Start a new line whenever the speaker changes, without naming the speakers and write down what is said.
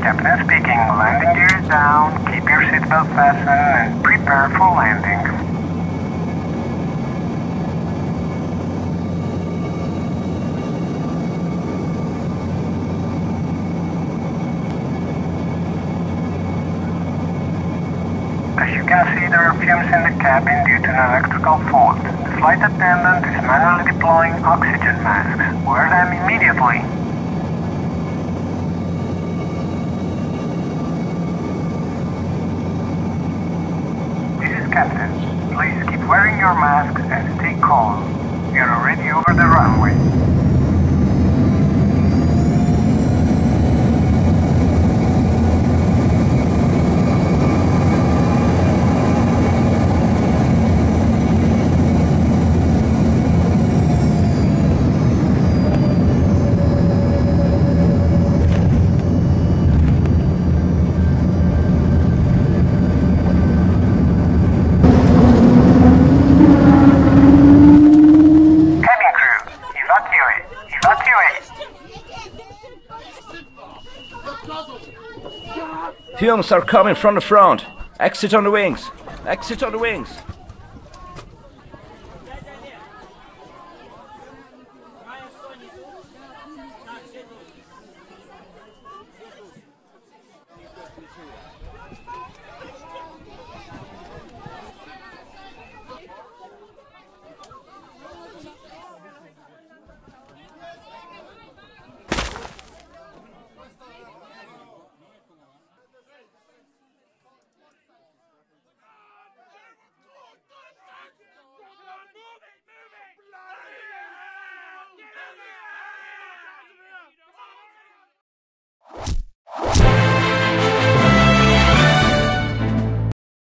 Captain speaking. Landing gear is down. Keep your seatbelt fastened and prepare for landing. As you can see, there are fumes in the cabin due to an electrical fault. The flight attendant is manually deploying oxygen masks. Wear them immediately. Captain, please keep wearing your masks and stay calm. We are already over the runway.
Fumes are coming from the front. Exit on the wings. Exit on the wings.